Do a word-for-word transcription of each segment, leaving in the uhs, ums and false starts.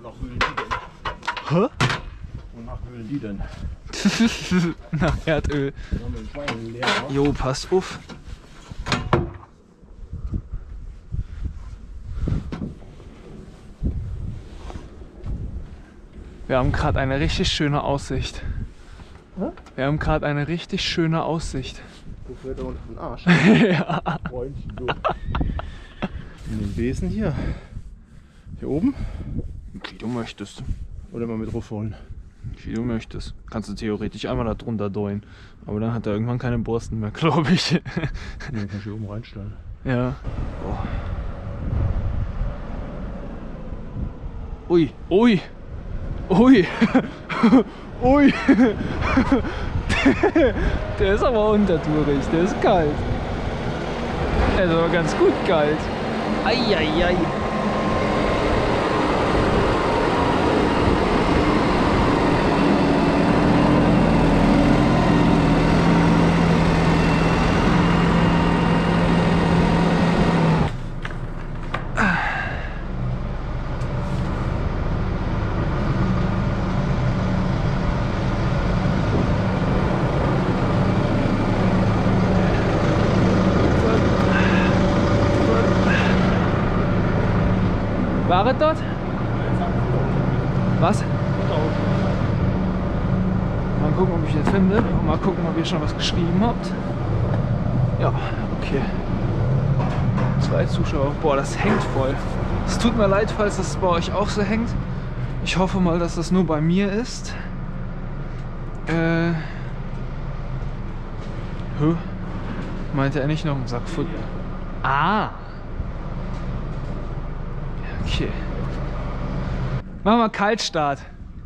Wonach wühlen die denn? Hä? Wonach wühlen die denn? Nach Erdöl. Wir haben den Schwein leer, wa? Jo, pass auf. Wir haben gerade eine richtig schöne Aussicht. Hä? Wir haben gerade eine richtig schöne Aussicht. Wo fährt er unten den Arsch? Ja. Freundchen, du. In den Besen hier. Hier oben? Wie du möchtest. Oder mal mit raufholen? Wie du möchtest. Kannst du theoretisch einmal da drunter doin. Aber dann hat er irgendwann keine Borsten mehr, glaube ich. Ne, kann ich hier oben reinstellen. Ja. Oh. Ui, ui, ui, ui. Der ist aber untertourig, der ist kalt. Der ist aber ganz gut kalt. Eieiei. War es dort? Was? Mal gucken, ob ich ihn finde. Und mal gucken, ob ihr schon was geschrieben habt. Ja, okay. Zwei Zuschauer. Boah, das hängt voll. Es tut mir leid, falls das bei euch auch so hängt. Ich hoffe mal, dass das nur bei mir ist. Äh. Hä? Meinte er nicht noch einen Sack Futter? Ah! Okay. Machen wir Kaltstart.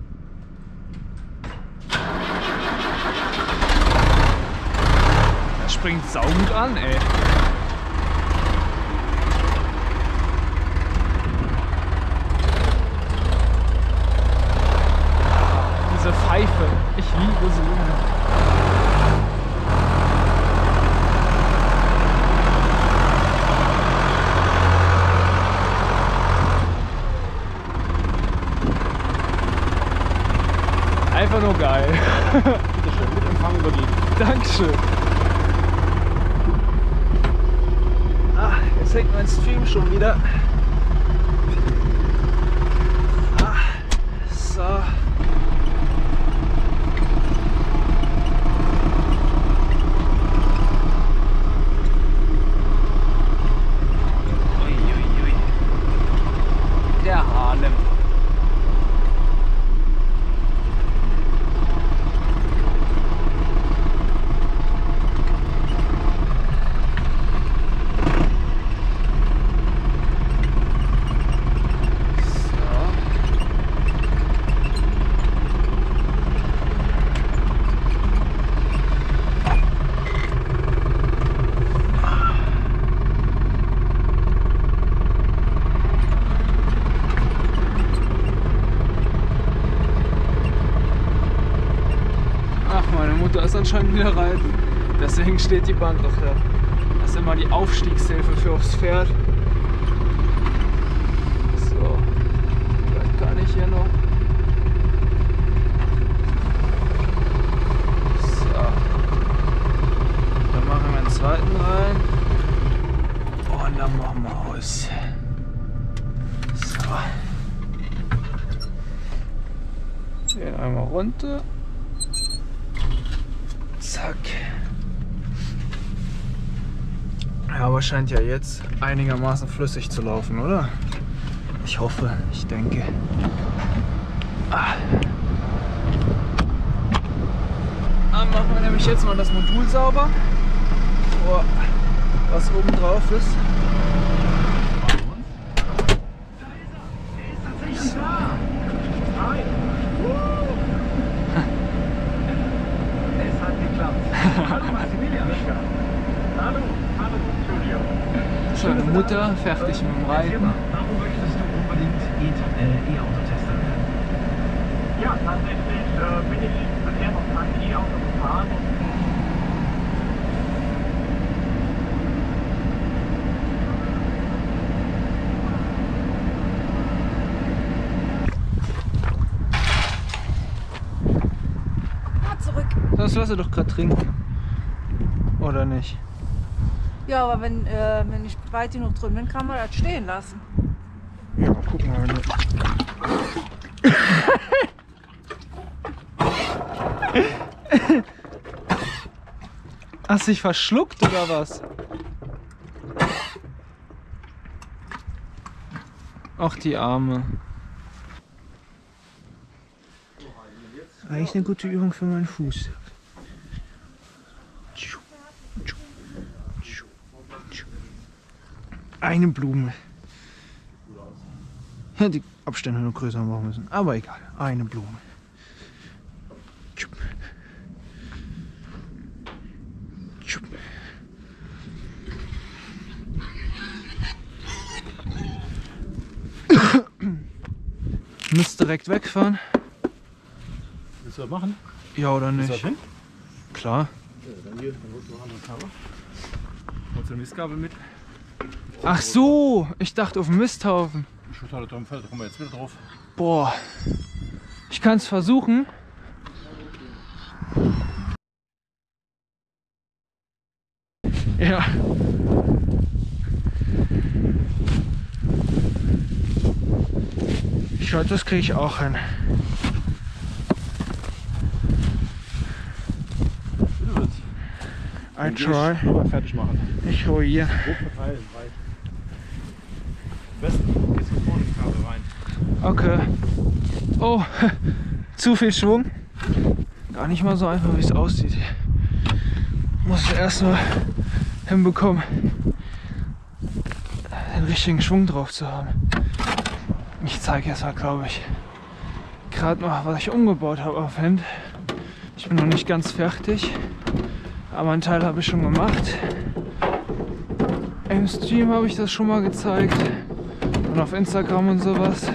Das springt saugut an, ey. Diese Pfeife. Ich liebe sie. Einfach nur geil. Bitte schön, mit Empfang übergeben. Dankeschön. Ah, jetzt hängt mein Stream schon wieder. Ah, so. Ui, ui, ui. Der Harlem. Da ist anscheinend wieder Reifen. Deswegen steht die Bank doch da. Das ist immer die Aufstiegshilfe für aufs Pferd. So, vielleicht kann ich hier noch. So. Dann machen wir den zweiten rein. Und dann machen wir aus. So. Den einmal runter. Zack. Ja, aber scheint ja jetzt einigermaßen flüssig zu laufen, oder? Ich hoffe, ich denke. Ah. Dann machen wir nämlich jetzt mal das Modul sauber, oh, was oben drauf ist. Schöne Mutter, fertig mit dem Reiten. Warum möchtest du unbedingt E-Auto testen? Ja, tatsächlich äh, bin ich bisher noch kein E-Auto gefahren. das lasse doch gerade trinken. Oder nicht? Ja, aber wenn, äh, wenn ich weit genug drüben bin, kann man das stehen lassen. Ja, guck mal. Wenn du... Hast du dich verschluckt oder was? Ach, die Arme. Eigentlich eine gute Übung für meinen Fuß. Eine Blume. Hätte die Abstände noch größer machen müssen. Aber egal. Eine Blume. Müsst direkt wegfahren. Willst du das machen? Ja oder nicht? Ist das hin? Klar. Ja, dann hier, dann holst du noch eine Kamera. Holst du eine Mistgabel mit? Ach so, ich dachte auf dem Misthaufen. Ich würde halt drauf, da kommen wir jetzt wieder drauf. Boah. Ich kann es versuchen. Ja. Ich glaube, das kriege ich auch hin. I try. Aber fertig machen. Ich hole hier. Grob verteilen, breit. Am besten gehst du vorne ins Kabel rein. Okay. Oh, zu viel Schwung. Gar nicht mal so einfach, wie es aussieht. Muss ich erst mal hinbekommen, den richtigen Schwung drauf zu haben. Ich zeige jetzt mal, glaube ich, gerade mal, was ich umgebaut habe auf Hand. Ich bin noch nicht ganz fertig, aber einen Teil habe ich schon gemacht. Im Stream habe ich das schon mal gezeigt und auf Instagram und sowas.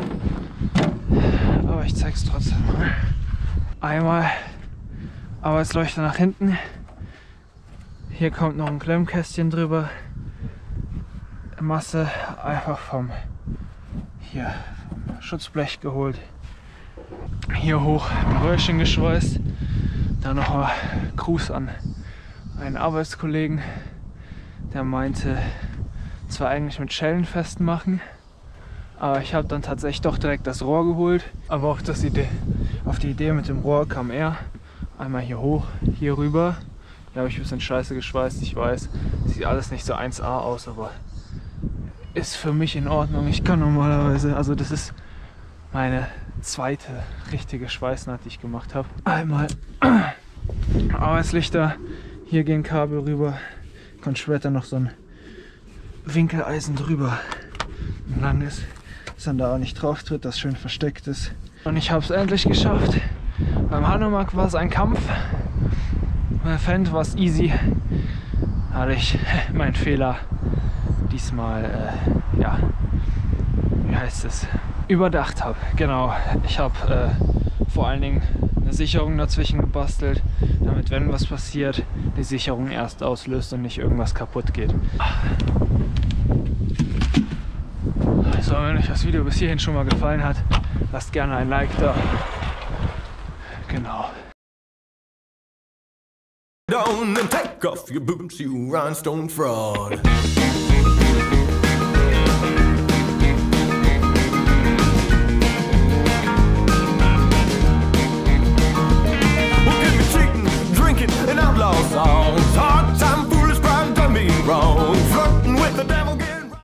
Aber ich zeige es trotzdem mal. Einmal Arbeitsleuchter nach hinten. Hier kommt noch ein Klemmkästchen drüber. Masse einfach vom, hier, vom Schutzblech geholt. Hier hoch ein Röhrchen geschweißt. Dann nochmal Gruß an einen Arbeitskollegen, der meinte, zwar eigentlich mit Schellen festmachen, aber ich habe dann tatsächlich doch direkt das Rohr geholt. Aber auch das Idee, auf die Idee mit dem Rohr kam er. Einmal hier hoch, hier rüber. Hier habe ich ein bisschen scheiße geschweißt, ich weiß. Sieht alles nicht so eins A aus, aber ist für mich in Ordnung. Ich kann normalerweise, also das ist meine zweite richtige Schweißnaht, die ich gemacht habe. Einmal Arbeitslichter, hier gehen Kabel rüber, kommt später noch so ein Winkeleisen drüber. Ein langes, dass dann da auch nicht drauf tritt, das schön versteckt ist. Und ich habe es endlich geschafft. Beim Hanomag war es ein Kampf. Bei Fendt war es easy. Hatte ich meinen Fehler diesmal, äh, ja, wie heißt es, überdacht habe. Genau, ich habe äh, vor allen Dingen eine Sicherung dazwischen gebastelt, damit, wenn was passiert, die Sicherung erst auslöst und nicht irgendwas kaputt geht. So, wenn euch das Video bis hierhin schon mal gefallen hat, lasst gerne ein Like da. Genau. Down and take off your boots, you rhinestone fraud.